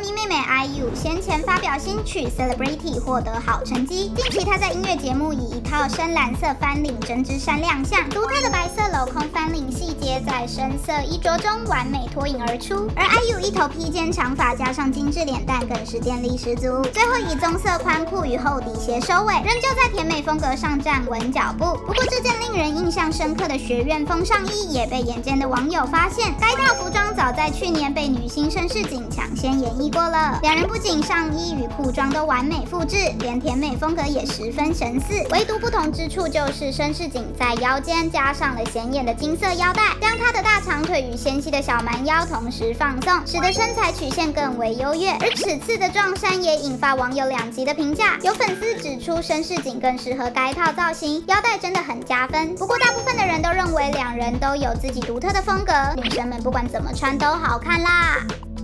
妮妹妹 IU 先前发表新曲《Celebrity》获得好成绩。近期她在音乐节目以一套深蓝色翻领针织衫亮相，独特的白色镂空翻领细节在深色衣着中完美脱颖而出。而 IU 一头披肩长发加上精致脸蛋，更是电力十足。最后以棕色宽裤与厚底鞋收尾，仍旧在甜美风格上站稳脚步。不过这件令人印象深刻的学院风上衣也被眼尖的网友发现，该套服装早在去年被女星申世景抢先演绎过了。两人不仅上衣与裤装都完美复制，连甜美风格也十分神似。唯独不同之处就是申世景在腰间加上了显眼的金色腰带，将她的大长腿与纤细的小蛮腰同时放送，使得身材曲线更为优越。而此次的撞衫也引发网友两极的评价，有粉丝指出申世景更适合该套造型，腰带真的很加分。不过大部分的人都认为两人都有自己独特的风格，女生们不管怎么穿都好看啦。